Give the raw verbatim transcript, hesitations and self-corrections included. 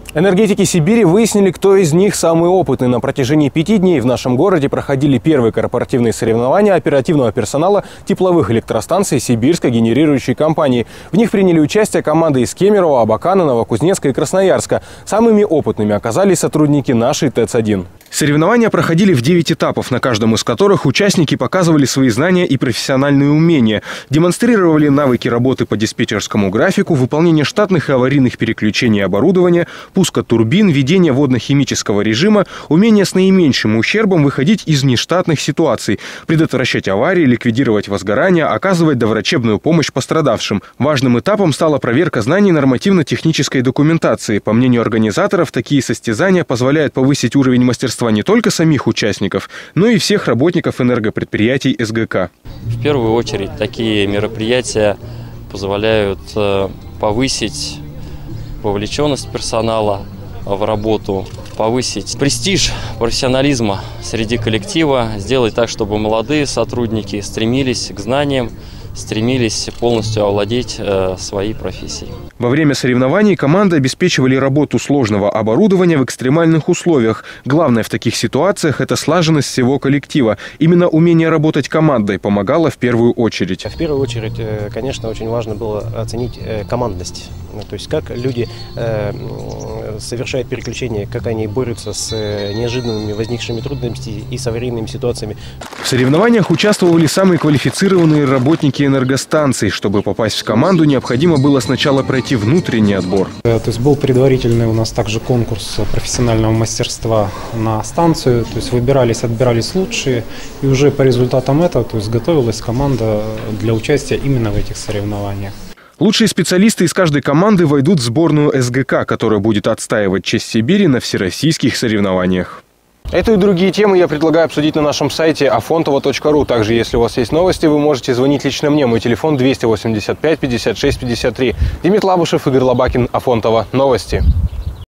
Энергетики Сибири выяснили, кто из них самый опытный. На протяжении пяти дней в нашем городе проходили первые корпоративные соревнования оперативного персонала тепловых электростанций Сибирской генерирующей компании. В них приняли участие команды из Кемерово, Абакана, Новокузнецка и Красноярска. Самыми опытными оказались сотрудники нашей ТЭЦ один. Соревнования проходили в девять этапов, на каждом из которых участники показывали свои знания и профессиональные умения, демонстрировали навыки работы по диспетчерскому графику, выполнение штатных и аварийных переключений оборудования, пуска турбин, ведение водно-химического режима, умение с наименьшим ущербом выходить из нештатных ситуаций, предотвращать аварии, ликвидировать возгорания, оказывать доврачебную помощь пострадавшим. Важным этапом стала проверка знаний нормативно-технической документации. По мнению организаторов, такие состязания позволяют повысить уровень мастерства не только самих участников, но и всех работников энергопредприятий СГК. В первую очередь такие мероприятия позволяют повысить вовлеченность персонала в работу, повысить престиж профессионализма среди коллектива, сделать так, чтобы молодые сотрудники стремились к знаниям, стремились полностью овладеть э, своей профессией. Во время соревнований команды обеспечивали работу сложного оборудования в экстремальных условиях. Главное в таких ситуациях – это слаженность всего коллектива. Именно умение работать командой помогало в первую очередь. В первую очередь, конечно, очень важно было оценить командность. То есть как люди э, совершают переключения, как они борются с неожиданными возникшими трудностями и с аварийными ситуациями. В соревнованиях участвовали самые квалифицированные работники энергостанций. Чтобы попасть в команду, необходимо было сначала пройти внутренний отбор. То есть был предварительный у нас также конкурс профессионального мастерства на станцию. То есть выбирались, отбирались лучшие. И уже по результатам этого то есть готовилась команда для участия именно в этих соревнованиях. Лучшие специалисты из каждой команды войдут в сборную СГК, которая будет отстаивать честь Сибири на всероссийских соревнованиях. Эту и другие темы я предлагаю обсудить на нашем сайте афонтово точка ру. Также, если у вас есть новости, вы можете звонить лично мне. Мой телефон двести восемьдесят пять пятьдесят шесть пятьдесят три. Демид Лабушев, Игорь Лобакин, Афонтово. Новости.